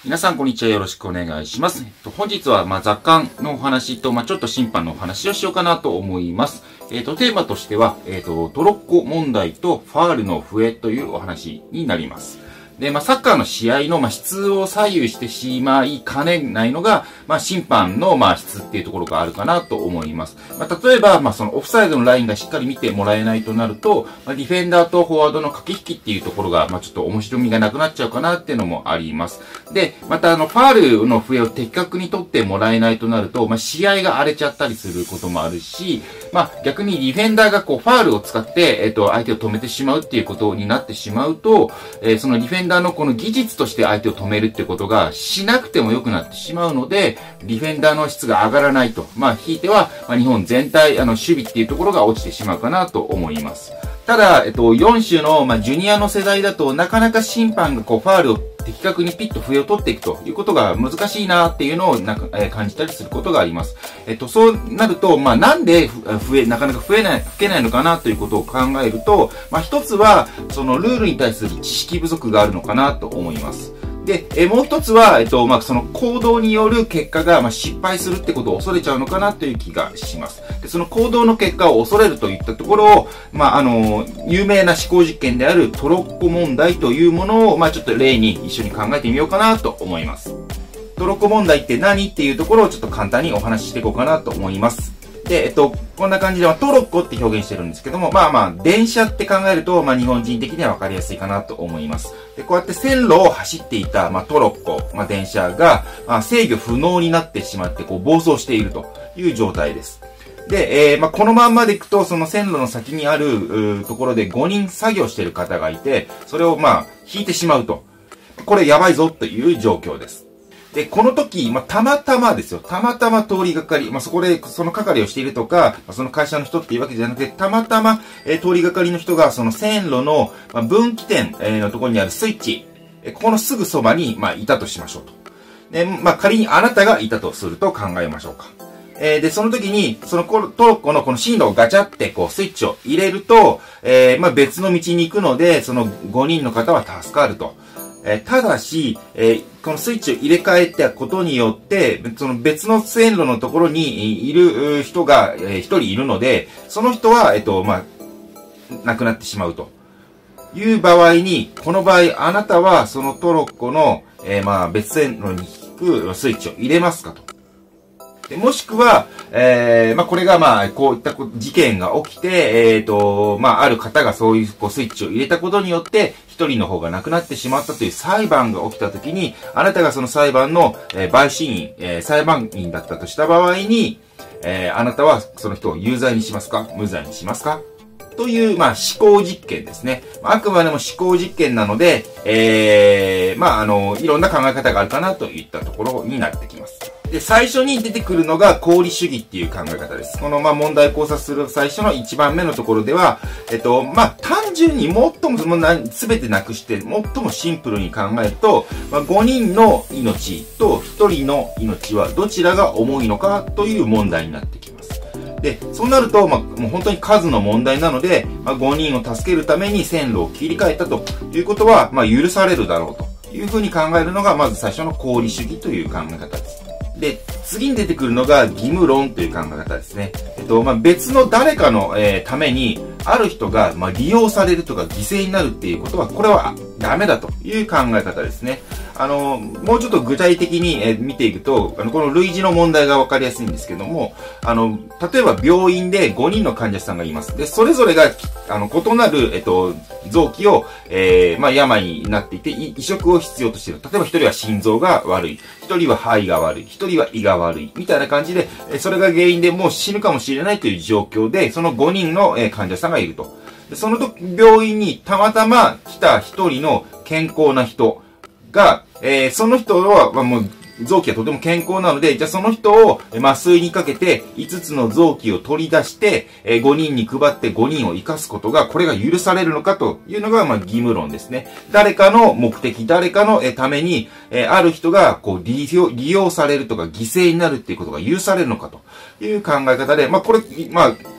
皆さん、こんにちは。よろしくお願いします。本日は、雑感のお話と、ちょっと審判のお話をしようかなと思います。テーマとしては、トロッコ問題とファールの笛というお話になります。で、サッカーの試合の、質を左右してしまいかねないのが、審判の、質っていうところがあるかなと思います。例えば、そのオフサイドのラインがしっかり見てもらえないとなると、ディフェンダーとフォワードの駆け引きっていうところが、ちょっと面白みがなくなっちゃうかなっていうのもあります。で、また、ファールの笛を的確に取ってもらえないとなると、試合が荒れちゃったりすることもあるし、逆にディフェンダーがファールを使って、相手を止めてしまうっていうことになってしまうと、そのディフェンダーのこの技術として相手を止めるってことがしなくても良くなってしまうので、ディフェンダーの質が上がらないと。ひいては、日本全体、守備っていうところが落ちてしまうかなと思います。ただ、4種の、ジュニアの世代だと、なかなか審判がファールを的確にピッと笛を取っていくということが難しいなっていうのを感じたりすることがあります。そうなると、なんでなかなか吹けないのかなということを考えると、一つは、そのルールに対する知識不足があるのかなと思います。で、もう一つは、その行動による結果が、失敗するってことを恐れちゃうのかなという気がします。で、その行動の結果を恐れるといったところを、有名な思考実験であるトロッコ問題というものを、ちょっと例に一緒に考えてみようかなと思います。トロッコ問題って何っていうところをちょっと簡単にお話ししていこうかなと思います。で、こんな感じで、トロッコって表現してるんですけども、電車って考えると、日本人的には分かりやすいかなと思います。で、こうやって線路を走っていた、トロッコ、電車が、制御不能になってしまって、暴走しているという状態です。で、このまんまでいくと、その線路の先にある、ところで5人作業している方がいて、それを引いてしまうと。これやばいぞという状況です。で、この時、たまたまですよ。たまたま通りがかり、そこで、その係をしているとか、その会社の人っていうわけじゃなくて、たまたま、通りがかりの人が、その線路の、分岐点、のところにあるスイッチ、ここのすぐそばに、いたとしましょうと。で、仮にあなたがいたとすると考えましょうか。で、その時に、そのトロッコのこの進路をガチャってスイッチを入れると、別の道に行くので、その5人の方は助かると。ただし、このスイッチを入れ替えたことによって、その別の線路のところにいる人が1人いるので、その人は、亡くなってしまうという場合に、この場合、あなたはそのトロッコの、別線路に引くスイッチを入れますかと。でもしくは、これがこういった事件が起きて、ある方がそういうスイッチを入れたことによって、一人の方が亡くなってしまったという裁判が起きたときに、あなたがその裁判の、陪審員、裁判員だったとした場合に、あなたはその人を有罪にしますか？無罪にしますか？という、思考実験ですね。あくまでも思考実験なので、いろんな考え方があるかなといったところになってきます。で、最初に出てくるのが功利主義っていう考え方です。この、問題考察する最初の1番目のところでは、単純に最も、すべてなくして、最もシンプルに考えると、5人の命と1人の命はどちらが重いのかという問題になってきます。で、そうなると、もう本当に数の問題なので、5人を助けるために線路を切り替えたということは、許されるだろうというふうに考えるのが、まず最初の功利主義という考え方です。で、次に出てくるのが義務論という考え方ですね。別の誰かの、ために、ある人が、利用されるとか犠牲になるっていうことは、これはダメだという考え方ですね。もうちょっと具体的に、見ていくと、この類似の問題がわかりやすいんですけども、例えば病院で5人の患者さんがいます。で、それぞれが、異なる、臓器を、病になっていて、移植を必要としている。例えば1人は心臓が悪い。1人は肺が悪い。1人は胃が悪い。みたいな感じで、それが原因でもう死ぬかもしれないという状況で、その5人の、患者さんがいると。でその時、病院にたまたま来た1人の健康な人が、その人は、もう、臓器がとても健康なので、じゃあその人を麻酔にかけて5つの臓器を取り出して、5人に配って5人を生かすことが、これが許されるのかというのが、義務論ですね。誰かの目的、誰かのために、ある人が利用されるとか犠牲になるっていうことが許されるのかという考え方で、これ、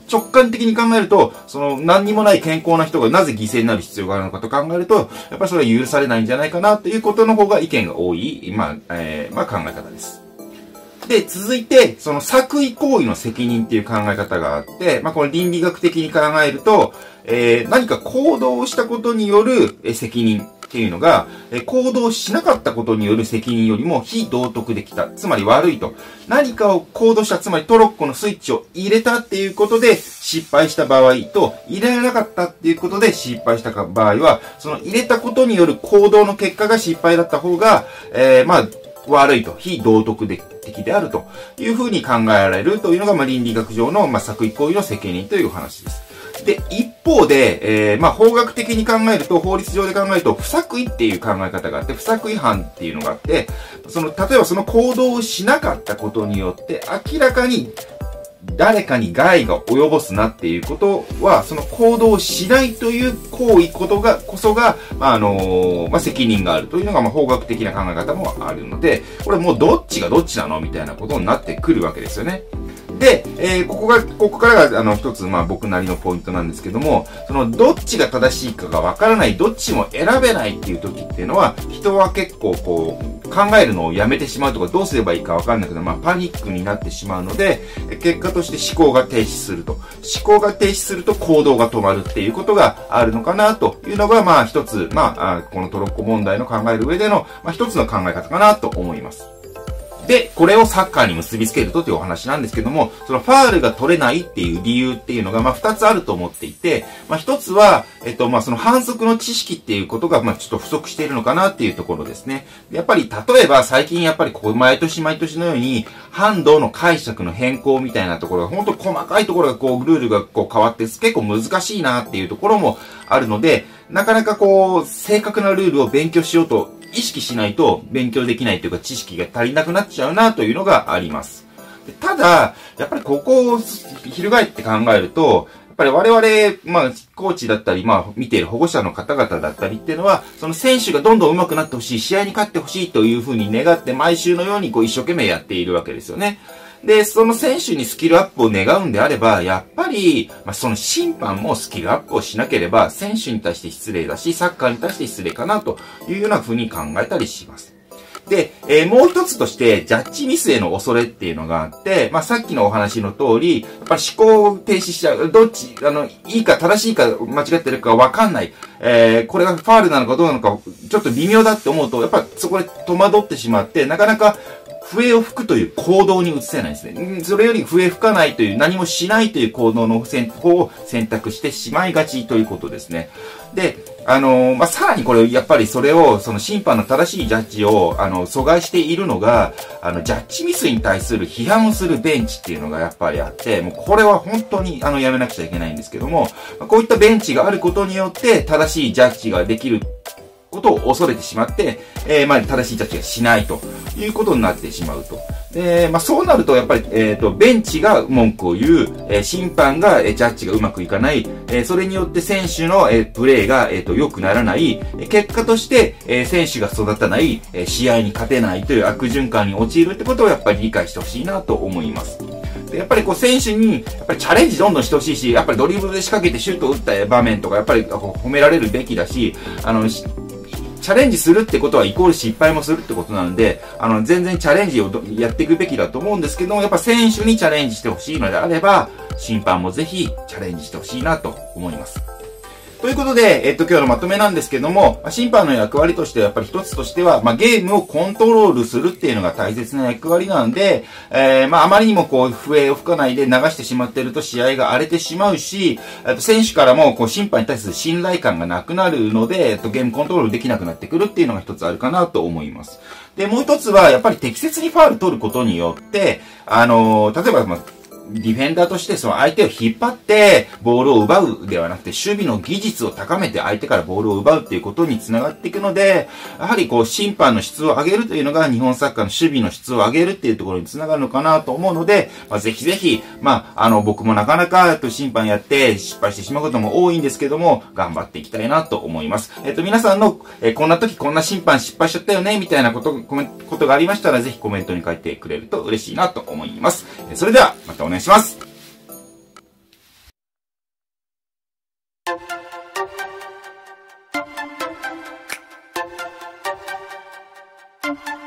直感的に考えると、何にもない健康な人がなぜ犠牲になる必要があるのかと考えると、やっぱりそれは許されないんじゃないかなということの方が意見が多い、考え方です。で、続いて、作為行為の責任っていう考え方があって、これ倫理学的に考えると、何か行動をしたことによる責任っていうのが、行動しなかったことによる責任よりも非道徳できた。つまり悪いと。何かを行動した、つまりトロッコのスイッチを入れたっていうことで失敗した場合と、入れなかったっていうことで失敗した場合は、その入れたことによる行動の結果が失敗だった方が、悪いと、非道徳的であるというふうに考えられるというのが、倫理学上の、作為行為の責任という話です。で、一方で、法学的に考えると、法律上で考えると、不作為っていう考え方があって、不作為犯っていうのがあって、例えばその行動をしなかったことによって、明らかに誰かに害が及ぼすなっていうことは、その行動をしないという行為こそが、責任があるというのが、法学的な考え方もあるので、これもうどっちがどっちなのみたいなことになってくるわけですよね。で、ここからが、一つ、僕なりのポイントなんですけども、どっちが正しいかがわからない、どっちも選べないっていう時っていうのは、人は結構考えるのをやめてしまうとか、どうすればいいかわかんなくて、パニックになってしまうので、結果として思考が停止すると。思考が停止すると行動が止まるっていうことがあるのかなというのが、一つ、このトロッコ問題の考える上での、一つの考え方かなと思います。で、これをサッカーに結びつけるとというお話なんですけども、ファールが取れないっていう理由っていうのが、二つあると思っていて、一つは、反則の知識っていうことが、ちょっと不足しているのかなっていうところですね。やっぱり、例えば最近やっぱり毎年毎年のように、ハンドの解釈の変更みたいなところが、本当細かいところがルールが変わって、結構難しいなっていうところもあるので、なかなか正確なルールを勉強しようと、意識しないと勉強できないというか知識が足りなくなっちゃうなというのがあります。ただ、やっぱりここを翻って考えると、やっぱり我々、コーチだったり、見ている保護者の方々だったりっていうのは、その選手がどんどん上手くなってほしい、試合に勝ってほしいというふうに願って毎週のように一生懸命やっているわけですよね。で、その選手にスキルアップを願うんであれば、やっぱり、その審判もスキルアップをしなければ、選手に対して失礼だし、サッカーに対して失礼かなというような風に考えたりします。で、もう一つとして、ジャッジミスへの恐れっていうのがあって、さっきのお話の通り、やっぱり思考を停止しちゃう。どっち、いいか正しいか間違ってるかわかんない。これがファールなのかどうなのか、ちょっと微妙だって思うと、やっぱそこで戸惑ってしまって、なかなか、笛を吹くという行動に移せないですね。それより笛吹かないという、何もしないという行動の方を選択してしまいがちということですね。で、さらにこれ、やっぱりそれを、審判の正しいジャッジを、阻害しているのが、ジャッジミスに対する批判をするベンチっていうのがやっぱりあって、もうこれは本当に、やめなくちゃいけないんですけども、こういったベンチがあることによって、正しいジャッジができることを恐れてしまって、正しいジャッジがしないということになってしまうと。そうなると、やっぱり、ベンチが文句を言う、審判が、ジャッジがうまくいかない、それによって選手の、プレーが、良くならない、結果として、選手が育たない、試合に勝てないという悪循環に陥るってことをやっぱり理解してほしいなと思います。やっぱり選手に、やっぱりチャレンジどんどんしてほしいし、やっぱりドリブルで仕掛けてシュートを打った場面とか、やっぱり褒められるべきだし、チャレンジするってことはイコール失敗もするってことなので、全然チャレンジをやっていくべきだと思うんですけども、やっぱ選手にチャレンジしてほしいのであれば、審判もぜひチャレンジしてほしいなと思います。ということで、今日のまとめなんですけども、審判の役割としてはやっぱり一つとしては、ゲームをコントロールするっていうのが大切な役割なんで、あまりにも笛を吹かないで流してしまっていると試合が荒れてしまうし、選手からも審判に対する信頼感がなくなるので、ゲームコントロールできなくなってくるっていうのが一つあるかなと思います。で、もう一つは、やっぱり適切にファウル取ることによって、例えば、ディフェンダーとしてその相手を引っ張ってボールを奪うではなくて守備の技術を高めて相手からボールを奪うっていうことにつながっていくので、やはり審判の質を上げるというのが日本サッカーの守備の質を上げるっていうところにつながるのかなと思うので、ぜひぜひ、僕もなかなか審判やって失敗してしまうことも多いんですけども、頑張っていきたいなと思います。皆さんの、こんな時こんな審判失敗しちゃったよねみたいなことがありましたら、ぜひコメントに書いてくれると嬉しいなと思います。それでは、またお願いします。 す。